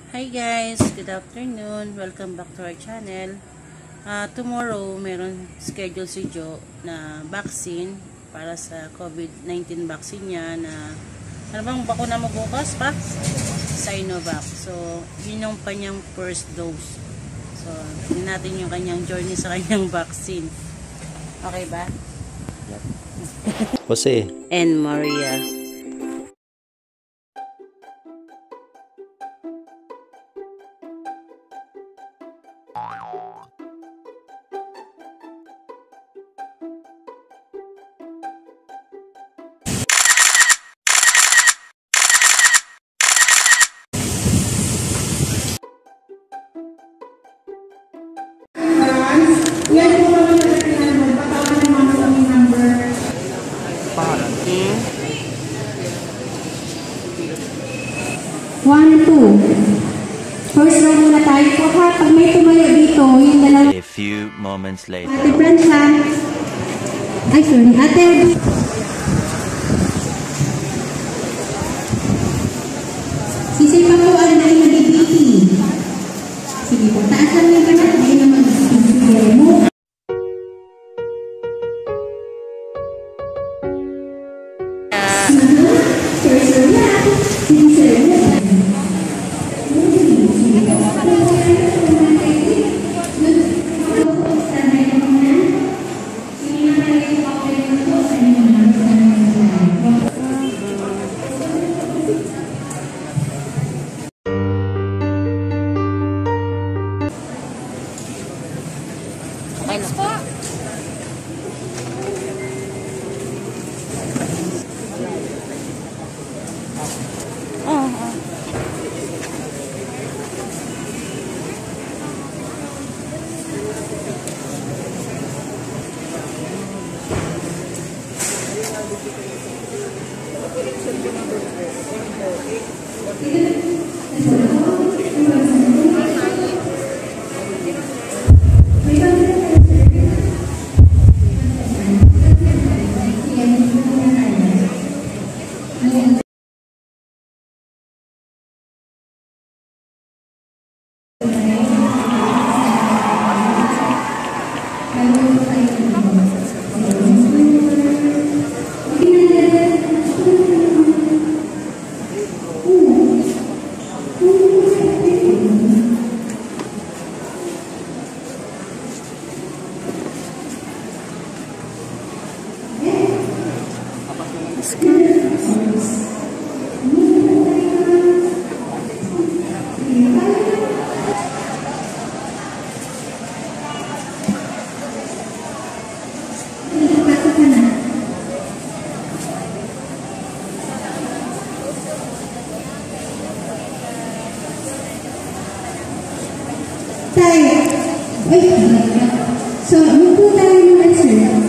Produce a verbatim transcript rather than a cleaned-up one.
Hi guys, good afternoon. Welcome back to our channel. Uh, tomorrow, meron schedule si Jo na vaccine para sa COVID nineteen vaccine niya na ano bang bakuna mo bukas pa? SINOVAC. So, yun yung kanyang first dose. So, yun natin yung kanyang journey sa kanyang vaccine. Okay ba? Jose. And Maria. Yan po kami nagkakilala mo. Patawag naman sa aming number. Okay. One, two. First round muna tayo po ha. Pag may tumayo dito, yung dalawa. A few moments later. Ate Francia. Ay, sorry. Ate. Sisay pa po ang nai nag-ibiti. Sige po. Taasan niyo ba natin? Ayun naman. Sige mo. Next po. Oh, oh. Tayo. Ay, so, magpunta tayo naman, sir.